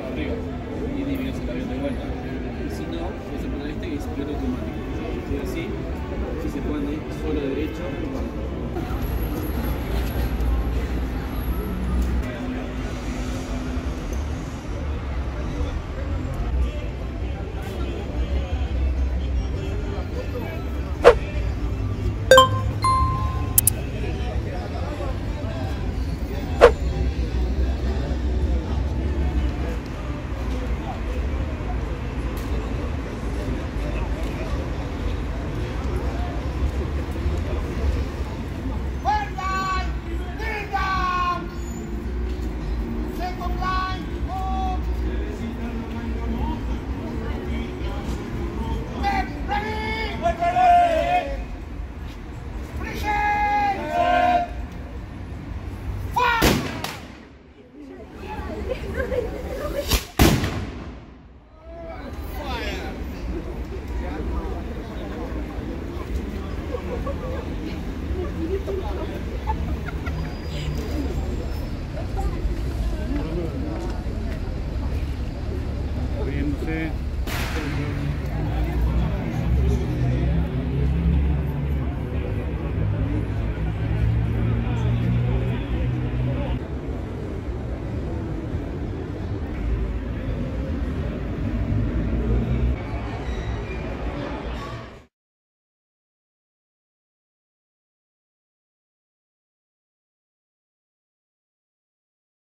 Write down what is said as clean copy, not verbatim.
para arriba y eliminas el avión de vuelta. Y si no, es el poner este que es piloto automático. Y así, si se pone solo derecho, Second line,